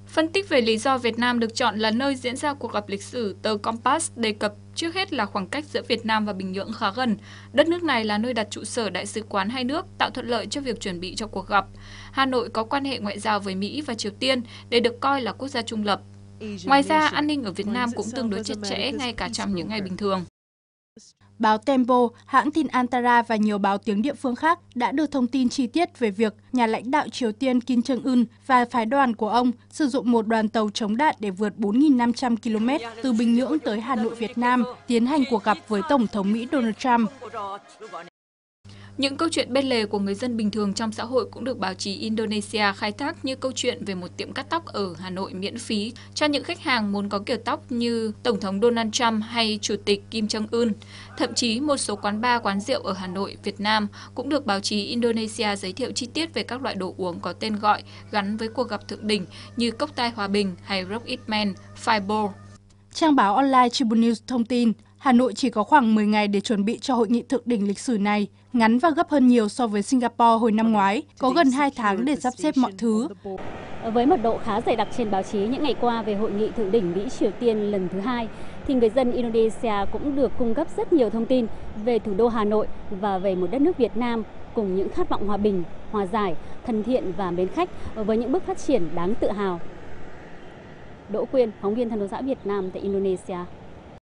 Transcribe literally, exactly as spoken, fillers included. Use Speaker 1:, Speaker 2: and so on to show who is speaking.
Speaker 1: Phân tích về lý do Việt Nam được chọn là nơi diễn ra cuộc gặp lịch sử, tờ Compass đề cập trước hết là khoảng cách giữa Việt Nam và Bình Nhưỡng khá gần. Đất nước này là nơi đặt trụ sở đại sứ quán hai nước, tạo thuận lợi cho việc chuẩn bị cho cuộc gặp. Hà Nội có quan hệ ngoại giao với Mỹ và Triều Tiên để được coi là quốc gia trung lập. Ngoài ra, an ninh ở Việt Nam cũng tương đối chặt chẽ ngay cả trong những ngày bình thường.
Speaker 2: Báo Tempo, hãng tin Antara và nhiều báo tiếng địa phương khác đã đưa thông tin chi tiết về việc nhà lãnh đạo Triều Tiên Kim Jong-un và phái đoàn của ông sử dụng một đoàn tàu chống đạn để vượt bốn nghìn năm trăm ki lô mét từ Bình Nhưỡng tới Hà Nội, Việt Nam, tiến hành cuộc gặp với Tổng thống Mỹ Donald Trump.
Speaker 1: Những câu chuyện bên lề của người dân bình thường trong xã hội cũng được báo chí Indonesia khai thác, như câu chuyện về một tiệm cắt tóc ở Hà Nội miễn phí cho những khách hàng muốn có kiểu tóc như Tổng thống Donald Trump hay Chủ tịch Kim Jong-un. Thậm chí một số quán bar, quán rượu ở Hà Nội, Việt Nam cũng được báo chí Indonesia giới thiệu chi tiết về các loại đồ uống có tên gọi gắn với cuộc gặp thượng đỉnh như cốc tai hòa bình hay Rocket Man, Fireball.
Speaker 2: Trang báo online Tribun News thông tin, Hà Nội chỉ có khoảng mười ngày để chuẩn bị cho hội nghị thượng đỉnh lịch sử này, ngắn và gấp hơn nhiều so với Singapore hồi năm ngoái, có gần hai tháng để sắp xếp mọi thứ.
Speaker 3: Với mật độ khá dày đặc trên báo chí những ngày qua về hội nghị thượng đỉnh Mỹ-Triều Tiên lần thứ hai, thì người dân Indonesia cũng được cung cấp rất nhiều thông tin về thủ đô Hà Nội và về một đất nước Việt Nam cùng những khát vọng hòa bình, hòa giải, thân thiện và mến khách với những bước phát triển đáng tự hào. Đỗ Quyên, phóng viên Thân đô xã Việt Nam tại Indonesia.